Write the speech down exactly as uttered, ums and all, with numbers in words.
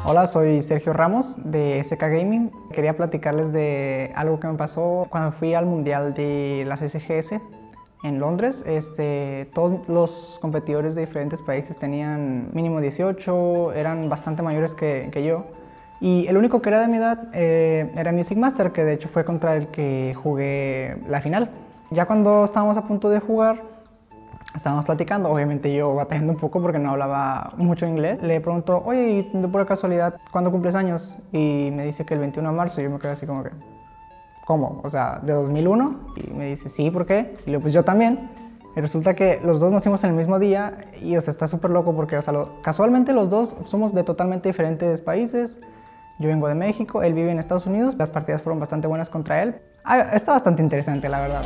Hola, soy Sergio Ramos de S K Gaming. Quería platicarles de algo que me pasó cuando fui al Mundial de las S G S en Londres. Este, todos los competidores de diferentes países tenían mínimo dieciocho, eran bastante mayores que, que yo. Y el único que era de mi edad eh, era Music Master, que de hecho fue contra el que jugué la final. Ya cuando estábamos a punto de jugar, estábamos platicando, obviamente yo batallando un poco porque no hablaba mucho inglés. Le pregunto, oye, ¿y de pura casualidad, cuándo cumples años? Y me dice que el veintiuno de marzo, y yo me quedé así como que, ¿cómo? O sea, ¿de dos mil uno? Y me dice, sí, ¿por qué? Y le digo, pues yo también. Y resulta que los dos nacimos en el mismo día y, o sea, está súper loco porque, o sea, lo, casualmente los dos somos de totalmente diferentes países. Yo vengo de México, él vive en Estados Unidos. Las partidas fueron bastante buenas contra él. Ah, está bastante interesante, la verdad.